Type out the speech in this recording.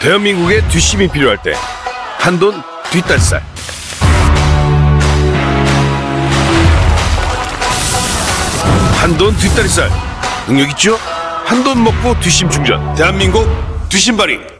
대한민국의 뒷심이 필요할 때 한돈 뒷다리살. 한돈 뒷다리살 능력 있죠? 한돈 먹고 뒷심 충전. 대한민국 뒷심바리.